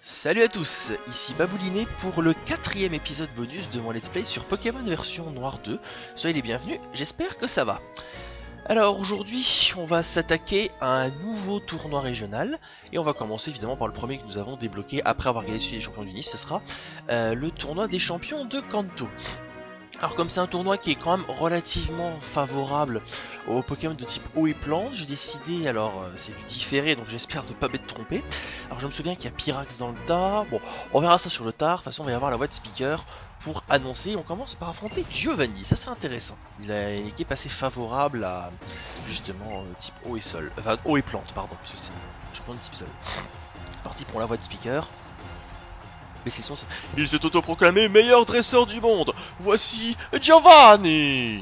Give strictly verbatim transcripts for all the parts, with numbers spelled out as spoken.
Salut à tous, ici Babouliné pour le quatrième épisode bonus de mon let's play sur Pokémon version Noir deux. Soyez les bienvenus, j'espère que ça va. Alors aujourd'hui on va s'attaquer à un nouveau tournoi régional et on va commencer évidemment par le premier que nous avons débloqué après avoir gagné celui des champions du Nice, ce sera euh, le tournoi des champions de Kanto. Alors comme c'est un tournoi qui est quand même relativement favorable aux Pokémon de type eau et plante, j'ai décidé, alors euh, c'est du différé donc j'espère ne pas m'être trompé. Alors je me souviens qu'il y a Pyrax dans le tas, bon on verra ça sur le tard, de toute façon on va y avoir la voix de speaker pour annoncer. On commence par affronter Giovanni, ça c'est intéressant. Il a une équipe assez favorable à justement euh, type eau et sol, enfin eau et plante pardon, parce que c'est je prends le type sol. Parti pour la voix de speaker. Mais c'est son... Il s'est autoproclamé meilleur dresseur du monde. Voici Giovanni.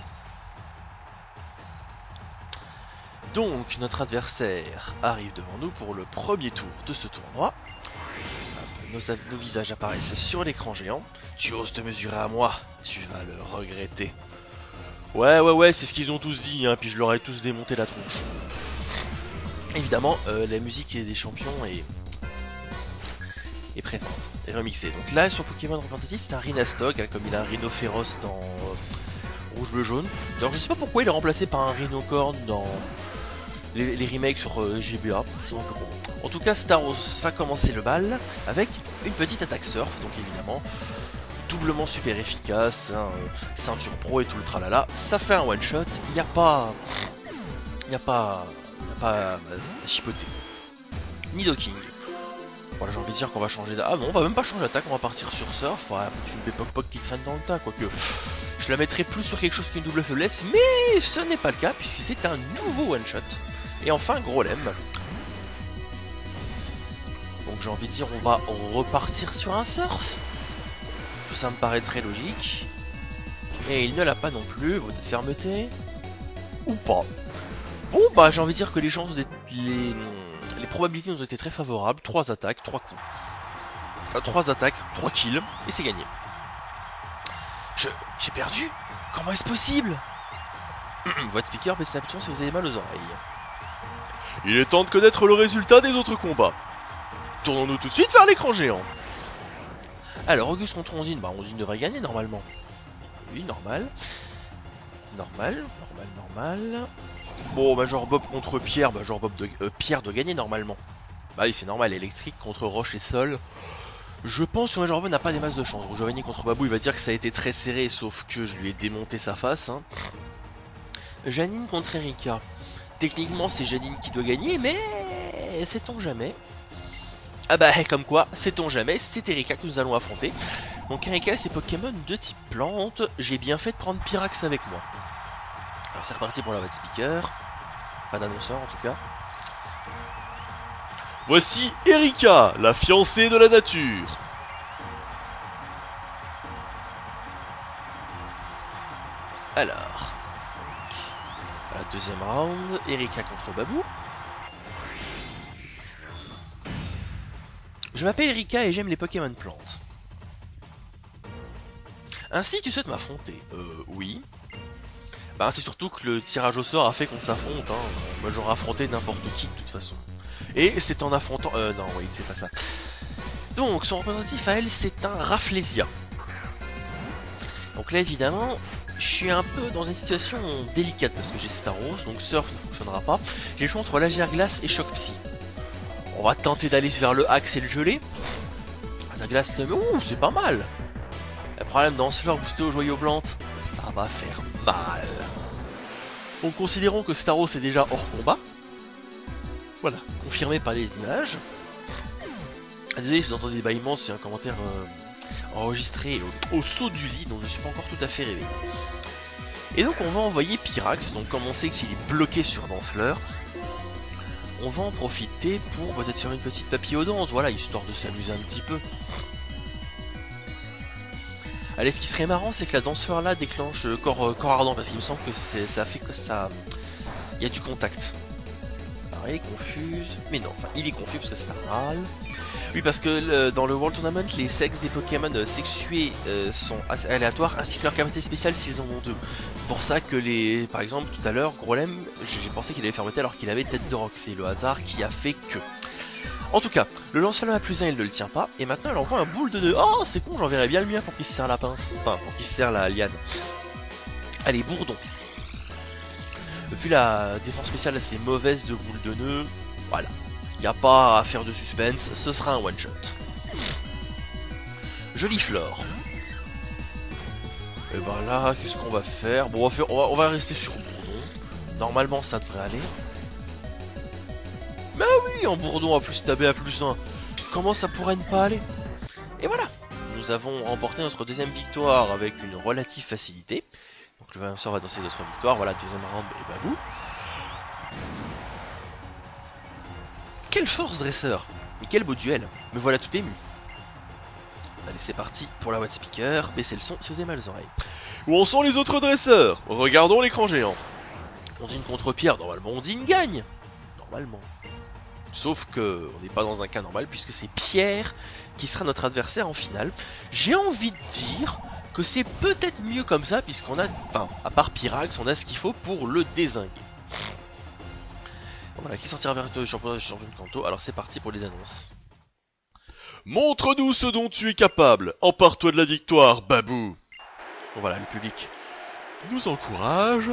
Donc notre adversaire arrive devant nous pour le premier tour de ce tournoi. Nos, nos visages apparaissent sur l'écran géant. Tu oses te mesurer à moi, tu vas le regretter. Ouais ouais ouais, c'est ce qu'ils ont tous dit, hein, puis je leur ai tous démonté la tronche. Évidemment, euh, la musique des champions est... est présente, est remixée. Donc là sur Pokémon représentatif c'est un Rhinastog, hein, comme il a un Rhino féroce dans euh, rouge bleu jaune. Alors je sais pas pourquoi il est remplacé par un Rhinocorn dans les, les remakes sur euh, G B A. En tout cas Staros va commencer le bal avec une petite attaque surf, donc évidemment doublement super efficace, hein, euh, ceinture pro et tout le tralala. Ça fait un one shot, il n'y a pas... Il n'y a pas... Il n'y a pas à chipoter. Nidoking. Voilà, j'ai envie de dire qu'on va changer d'attaque. Ah non, on va même pas changer d'attaque, on va partir sur Surf. Ouais, c'est une Bépok qui traîne dans le tas, quoique. Je la mettrai plus sur quelque chose qu'une double faiblesse, mais ce n'est pas le cas, puisque c'est un nouveau one-shot. Et enfin, Grolem. Donc j'ai envie de dire, on va repartir sur un Surf. Ça me paraît très logique. Et il ne l'a pas non plus, votre fermeté. Ou pas. Bon, bah j'ai envie de dire que les chances d'être... Les... Les probabilités nous ont été très favorables, trois attaques, trois coups. Enfin, trois attaques, trois kills, et c'est gagné. Je... J'ai perdu? Comment est-ce possible? Voix de speaker, baissez l'application si vous avez mal aux oreilles. Il est temps de connaître le résultat des autres combats. Tournons-nous tout de suite vers l'écran géant. Alors, Auguste contre Ondine, bah Ondine devrait gagner normalement. Oui, normal. Normal, normal, normal... Bon, Major Bob contre Pierre, Major Bob de, euh, Pierre doit gagner normalement. Bah oui, c'est normal, électrique contre roche et sol. Je pense que Major Bob n'a pas des masses de chance. Donc Giovanni contre Babou, il va dire que ça a été très serré, sauf que je lui ai démonté sa face. Hein. Janine contre Erika. Techniquement, c'est Janine qui doit gagner, mais sait-on jamais. Ah bah, comme quoi, sait-on jamais, c'est Erika que nous allons affronter. Donc Erika, c'est Pokémon de type plante. J'ai bien fait de prendre Pyrax avec moi. Alors c'est reparti pour la voix de speaker. Pas d'annonceur en tout cas. Voici Erika, la fiancée de la nature. Alors. La deuxième round, Erika contre Babou. Je m'appelle Erika et j'aime les Pokémon plantes. Ainsi tu souhaites m'affronter? Euh oui. Bah c'est surtout que le tirage au sort a fait qu'on s'affronte, hein. Moi j'aurais affronté n'importe qui de toute façon. Et c'est en affrontant... Euh non oui c'est pas ça. Donc son représentatif à elle c'est un Rafflesia. Donc là évidemment je suis un peu dans une situation délicate parce que j'ai Staros, donc Surf ne fonctionnera pas. J'ai le choix entre Laser Glace et Choc Psy. On va tenter d'aller vers le Axe et le gelé. Laser Glace, mais ouh c'est pas mal. Le problème dans ce fleur boosté aux joyaux plantes, ça va faire mal. Donc considérons que Staros est déjà hors combat. Voilà, confirmé par les images. Ah, désolé si vous entendez des bâillements, c'est un commentaire euh, enregistré au, au saut du lit, donc je suis pas encore tout à fait réveillé. Et donc on va envoyer Pyrax, donc comme on sait qu'il est bloqué sur Danseur, on va en profiter pour peut-être faire une petite papillodance, voilà, histoire de s'amuser un petit peu. Allez, ce qui serait marrant, c'est que la danseur là déclenche le corps, euh, corps ardent, parce qu'il me semble que ça fait que ça... Il y a du contact. Alors il est confus... Mais non, enfin il est confus parce que c'est un râle. Oui, parce que le, dans le World Tournament, les sexes des Pokémon euh, sexués euh, sont aléatoires, ainsi que leur capacité spéciale s'ils en ont deux. C'est pour ça que les... Par exemple, tout à l'heure, Grolem, j'ai pensé qu'il avait fermeté alors qu'il avait tête de roc. C'est le hasard qui a fait que... En tout cas, le lance-flamme à plus un, il ne le tient pas. Et maintenant, elle envoie un boule de nœud. Oh, c'est con, j'enverrais bien le mien pour qu'il se serre la pince. Enfin, pour qu'il se serre la liane. Allez, bourdon. Vu la défense spéciale assez mauvaise de boule de nœud, voilà. Il n'y a pas à faire de suspense, ce sera un one-shot. Jolie flore. Et ben là, qu'est-ce qu'on va faire? Bon, on va, faire, on va, on va rester sur bourdon. Normalement, ça devrait aller. Mais oui, en bourdon à plus tabé à plus un. Comment ça pourrait ne pas aller? Et voilà. Nous avons remporté notre deuxième victoire avec une relative facilité. Donc le vainqueur va danser notre victoire. Voilà, deuxième round et babou. Quelle force, dresseur! Et quel beau duel! Me voilà tout ému. Allez, c'est parti pour la Watt Speaker. Baissez le son si vous avez mal aux oreilles. Où en sont les autres dresseurs? Regardons l'écran géant. On dit une contre-pierre, normalement on dit une gagne. Normalement. Sauf que on n'est pas dans un cas normal puisque c'est Pierre qui sera notre adversaire en finale. J'ai envie de dire que c'est peut-être mieux comme ça puisqu'on a, enfin, à part Pyrax, on a ce qu'il faut pour le dézinguer. Voilà, qui sortira vers le champion, champion de Kanto. Alors c'est parti pour les annonces. Montre-nous ce dont tu es capable. Empare-toi de la victoire, Babou. Bon voilà, le public nous encourage.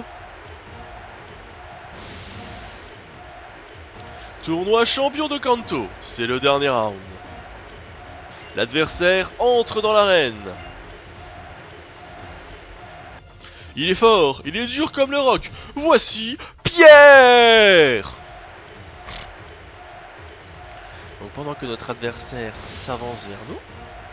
Tournoi champion de Kanto, c'est le dernier round. L'adversaire entre dans l'arène. Il est fort, il est dur comme le roc. Voici Pierre. Donc pendant que notre adversaire s'avance vers nous.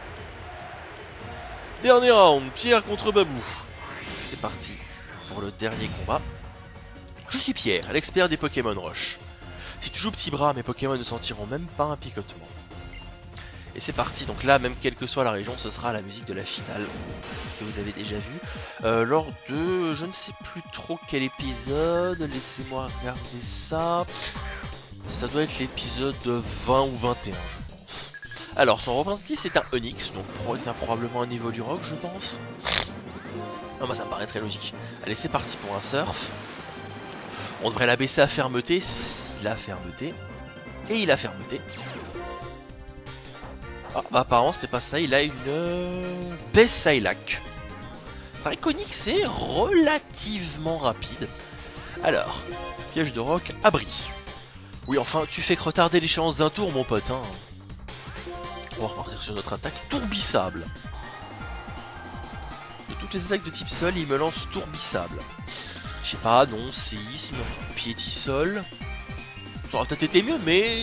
Dernier round, Pierre contre Babou. C'est parti pour le dernier combat. Je suis Pierre, l'expert des Pokémon Roche. Si tu joues petit bras, mes Pokémon ne sentiront même pas un picotement. Et c'est parti, donc là, même quelle que soit la région, ce sera la musique de la finale, que vous avez déjà vu, euh, lors de, je ne sais plus trop quel épisode, laissez-moi regarder ça, ça doit être l'épisode vingt ou vingt et un, je pense. Alors, son représentatif, c'est un Onix, donc c'est probablement un niveau du rock, je pense. Non, bah ça me paraît très logique. Allez, c'est parti pour un surf. On devrait la baisser à fermeté, s'il a fermeté. Et il a fermeté. Ah, bah apparemment c'était pas ça, il a une euh, baisse Psylocke. C'est vrai qu'Onyx c'est relativement rapide. Alors, piège de roc, abri. Oui, enfin, tu fais que retarder l'échéance d'un tour, mon pote. Hein. On va repartir sur notre attaque tourbissable. De toutes les attaques de type sol, il me lance tourbissable. Je sais pas, non, séisme, piétisol. Ça aurait peut-être été mieux, mais...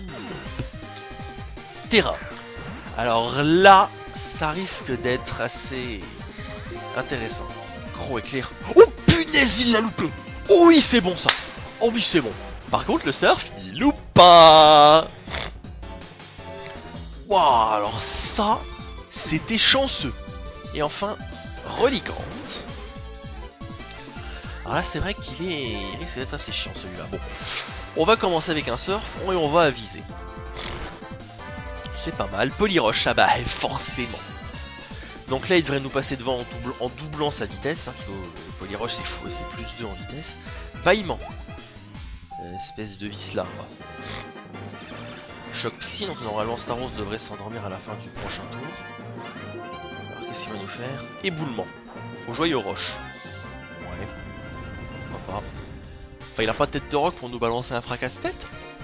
Terrain. Alors là, ça risque d'être assez intéressant. Gros éclair. Oh punaise, il l'a loupé. Oh oui, c'est bon ça. Oh oui, c'est bon. Par contre, le surf, il loupe pas. Waouh, alors ça, c'était chanceux. Et enfin, reliquante. Alors là, c'est vrai qu'il est... il risque d'être assez chiant celui-là. Bon, on va commencer avec un surf et on va aviser. C'est pas mal. Polyroche, ah bah forcément. Donc là, il devrait nous passer devant en, double, en doublant sa vitesse. Hein, parce que euh, Polyroche, c'est fou, c'est plus deux en vitesse. Bâillement. Euh, espèce de vis là. Choc psy, donc normalement Staros devrait s'endormir à la fin du prochain tour. Alors qu'est-ce qu'il va nous faire? Éboulement. Au joyeux roche. Ouais. Pourquoi pas. Enfin, il a pas de tête de roc pour nous balancer un fracasse-tête?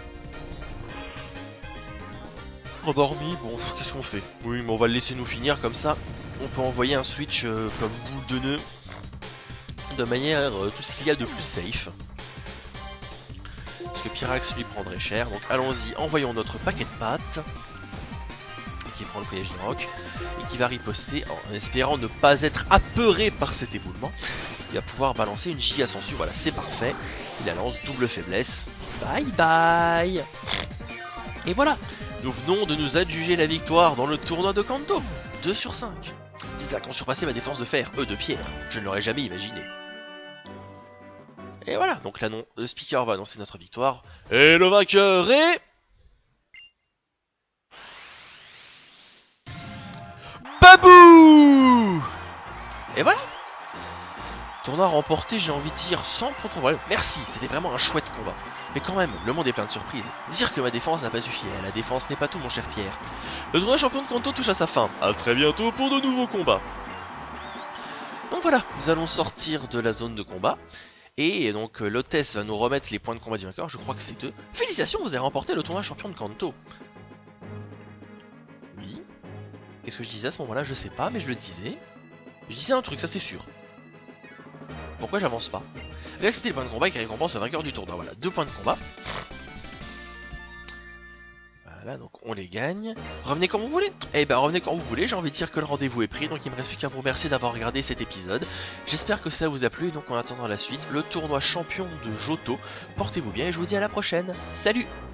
Endormi, bon, qu'est-ce qu'on fait? Oui, mais on va le laisser nous finir comme ça. On peut envoyer un switch euh, comme boule de nœud. De manière euh, tout ce qu'il y a de plus safe. Parce que Pyrax lui prendrait cher. Donc allons-y, envoyons notre paquet de pattes. Qui prend le piège du roc. Et qui va riposter en espérant ne pas être apeuré par cet éboulement. Il va pouvoir balancer une giga censure. Voilà, c'est parfait. Il la lance, double faiblesse. Bye bye. Et voilà. Nous venons de nous adjuger la victoire dans le tournoi de Kanto. deux sur cinq. dix attaques ont surpassé ma défense de fer, eux de pierre. Je ne l'aurais jamais imaginé. Et voilà, donc là non, le speaker va annoncer notre victoire. Et le vainqueur est... Babou. Et voilà. Tournoi remporté, j'ai envie de dire, sans trop de problème. Merci, c'était vraiment un chouette combat. Mais quand même, le monde est plein de surprises. Dire que ma défense n'a pas suffi, la défense n'est pas tout mon cher Pierre. Le tournoi champion de Kanto touche à sa fin. A très bientôt pour de nouveaux combats. Donc voilà, nous allons sortir de la zone de combat. Et donc l'hôtesse va nous remettre les points de combat du vainqueur, je crois que c'est deux. Félicitations, vous avez remporté le tournoi champion de Kanto. Oui. Qu'est-ce que je disais à ce moment-là? Je sais pas, mais je le disais. Je disais un truc, ça c'est sûr. Pourquoi j'avance pas? Réaccepter les points de combat qui récompense le vainqueur du tournoi. Voilà, deux points de combat. Voilà, donc on les gagne. Revenez quand vous voulez. Eh ben revenez quand vous voulez, j'ai envie de dire que le rendez-vous est pris, donc il me reste plus qu'à vous remercier d'avoir regardé cet épisode. J'espère que ça vous a plu, donc en attendant la suite, le tournoi champion de Johto. Portez-vous bien et je vous dis à la prochaine. Salut!